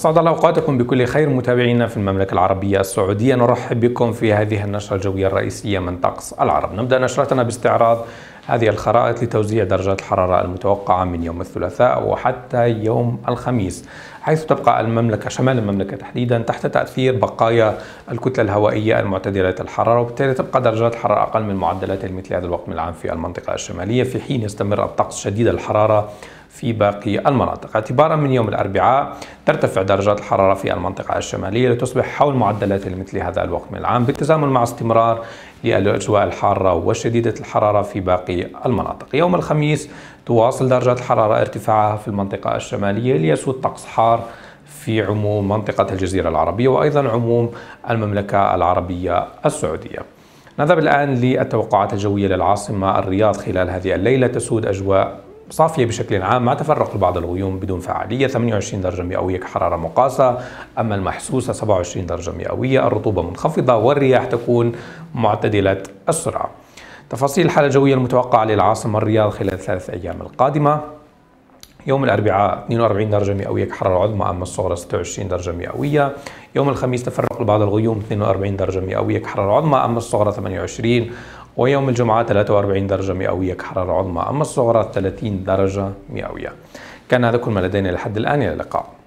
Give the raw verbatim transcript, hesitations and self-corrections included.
أسعد الله أوقاتكم بكل خير متابعينا في المملكة العربية السعودية. نرحب بكم في هذه النشرة الجوية الرئيسية من طقس العرب. نبدأ نشرتنا باستعراض هذه الخرائط لتوزيع درجات الحرارة المتوقعة من يوم الثلاثاء وحتى يوم الخميس، حيث تبقى المملكة شمال المملكة تحديدا تحت تأثير بقايا الكتلة الهوائية المعتدلة الحرارة، وبالتالي تبقى درجات الحرارة أقل من معدلات مثل هذا الوقت من العام في المنطقة الشمالية، في حين يستمر الطقس شديد الحرارة في باقي المناطق. اعتبارا من يوم الأربعاء ترتفع درجات الحرارة في المنطقة الشمالية لتصبح حول معدلات مثل هذا الوقت من العام، بالتزامن مع استمرار للأجواء الحارة وشديدة الحرارة في باقي المناطق. يوم الخميس تواصل درجات الحرارة ارتفاعها في المنطقة الشمالية ليسود طقس حار في عموم منطقة الجزيرة العربية وأيضا عموم المملكة العربية السعودية. نذهب الآن للتوقعات الجوية للعاصمة الرياض. خلال هذه الليلة تسود أجواء صافية بشكل عام مع تفرق بعض الغيوم بدون فعالية، ثمانية وعشرين درجة مئوية كحرارة مقاسة، أما المحسوسة سبعة وعشرين درجة مئوية. الرطوبة منخفضة والرياح تكون معتدلة السرعة. تفاصيل الحالة الجوية المتوقعة للعاصمة الرياض خلال الثلاث أيام القادمة: يوم الأربعاء اثنين وأربعين درجة مئوية كحرارة عظمى، أما الصغرى ستة وعشرين درجة مئوية. يوم الخميس تفرق بعض الغيوم اثنين وأربعين درجة مئوية كحرارة عظمى، أما الصغرى ثمانية وعشرين. ويوم الجمعة ثلاثة وأربعين درجة مئوية كحرارة عظمى، أما الصغرى ثلاثين درجة مئوية. كان هذا كل ما لدينا لحد الآن، إلى اللقاء.